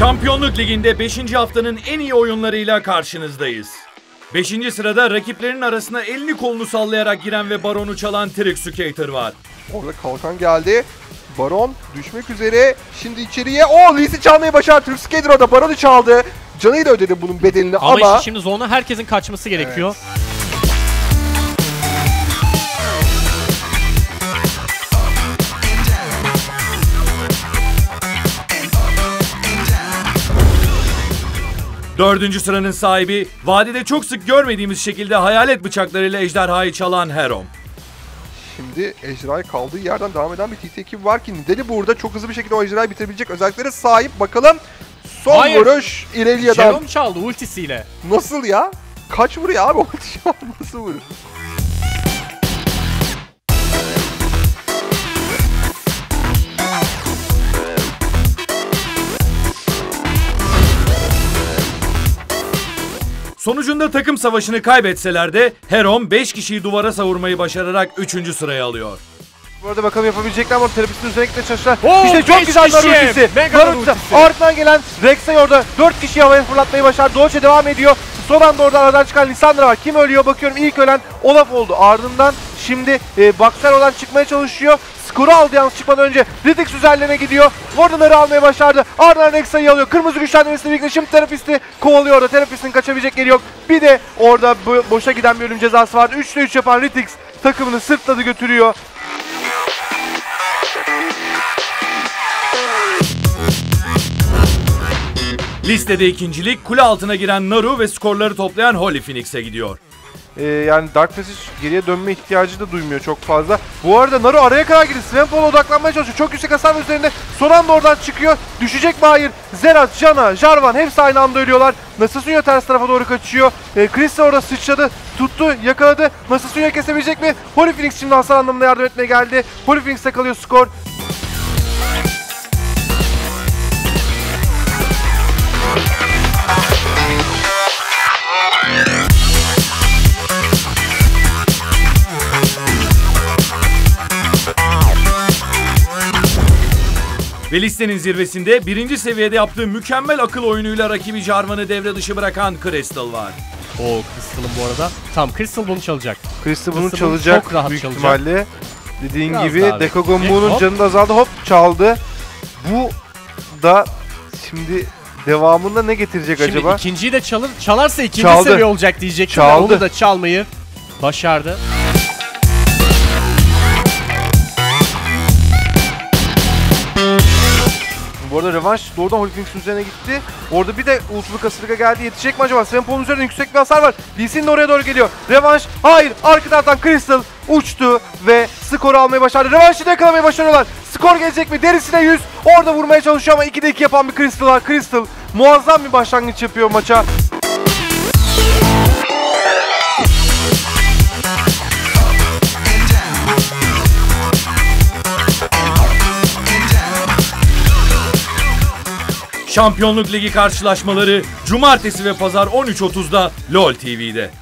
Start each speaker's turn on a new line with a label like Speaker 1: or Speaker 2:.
Speaker 1: Şampiyonluk Ligi'nde 5. haftanın en iyi oyunlarıyla karşınızdayız. 5. sırada rakiplerinin arasına elini kolunu sallayarak giren ve Baron'u çalan Tricksucator var.
Speaker 2: Orada kalkan geldi. Baron düşmek üzere. Şimdi içeriye. Lee'si çalmayı başardı. Tricksucator orada Baron'u çaldı. Canıyla ödedi bunun bedelini ama...
Speaker 3: Şimdi zona herkesin kaçması gerekiyor. Evet.
Speaker 1: Dördüncü sıranın sahibi, vadide çok sık görmediğimiz şekilde hayalet bıçaklarıyla ejderhayı çalan Herom.
Speaker 2: Şimdi ejderhayı kaldığı yerden devam eden bir TT ekibi var ki Nidalee burada çok hızlı bir şekilde o ejderhayı bitirebilecek özelliklere sahip. Bakalım son vuruş İrelia'dan.
Speaker 3: Jerome çaldı ultisiyle.
Speaker 2: Nasıl ya? Kaç vuruyor abi ulti şu an nasıl vurur?
Speaker 1: Sonucunda takım savaşını kaybetseler de Herom 5 kişiyi duvara savurmayı başararak 3. sıraya alıyor.
Speaker 2: Bu arada bakalım yapabilecekler ama terapistin üzerine gitmeye çalıştılar.
Speaker 3: Oh,
Speaker 2: işte çok güzel Naru ultisi. Naru ultisi. Ardından gelen Rek'Sai orada 4 kişiyi havaya fırlatmayı başardı. Dolce devam ediyor. Son anda oradan aradan çıkan Lissandra var. Kim ölüyor bakıyorum. İlk ölen Olaf oldu. Ardından şimdi Boxer oradan çıkmaya çalışıyor. Skoru aldı yalnız çıkmadan önce. Ridix üzerlerine gidiyor. Warden'ları almaya başardı. Ardından Rek'Sai'yi alıyor. Kırmızı güçlendirmesiyle birlikte şimdi terapisti kovalıyor orada. Terapistin kaçabilecek yeri yok. Bir de orada boşa giden bir ölüm cezası vardı. 3'te 3 yapan Ridix takımını sırtladı götürüyor.
Speaker 1: Listede ikincilik kule altına giren Naru ve skorları toplayan Holy Phoenix'e gidiyor.
Speaker 2: Yani Dark Passage geriye dönme ihtiyacı da duymuyor çok fazla. Bu arada Naru araya kadar girdi. Swampol'a odaklanmaya çalışıyor. Çok yüksek hasar üzerinde. Son anda oradan çıkıyor. Düşecek mi? Hayır. Zerat, Janna, Jarvan hepsi aynı anda ölüyorlar. Masasunya ters tarafa doğru kaçıyor. Krista orada sıçradı. Tuttu, yakaladı. Masasunya kesebilecek mi? Holy Phoenix şimdi hasar anlamında yardım etmeye geldi. Holy Phoenix'te kalıyor skor.
Speaker 1: Ve listenin zirvesinde 1. seviyede yaptığı mükemmel akıl oyunuyla rakibi Jarvan'ı devre dışı bırakan Crystal var.
Speaker 3: Crystal'ın bu arada. Tamam, Crystal bunu çalacak.
Speaker 2: Crystal bunu çalacak
Speaker 3: çok rahat
Speaker 2: büyük
Speaker 3: çalacak.
Speaker 2: ihtimalle. Dediğin
Speaker 3: Biraz
Speaker 2: gibi Dekogombu'nun canı da azaldı. Hop çaldı. Bu da şimdi devamında ne getirecek
Speaker 3: şimdi
Speaker 2: acaba?
Speaker 3: Şimdi ikinciyi de çalarsa ikinci seviye olacak diyecektim. Onu da çalmayı başardı.
Speaker 2: Bu arada rövanş doğrudan Holy Phoenix'in üzerine gitti. Orada bir de ultulu kasırga geldi. Yetecek mi acaba? Swampol'un üzerinde yüksek bir hasar var. Lee Sin de oraya doğru geliyor. Rövanş. Hayır. Arka taraftan Crystal uçtu ve skoru almayı başardı. Rövanşı da yakalamayı başarıyorlar. Skor gelecek mi? Derisine 100. Orada vurmaya çalışıyor ama 2'de 2 yapan bir Crystal var. Crystal muazzam bir başlangıç yapıyor maça.
Speaker 1: Şampiyonluk Ligi karşılaşmaları Cumartesi ve Pazar 13.30'da LoL TV'de.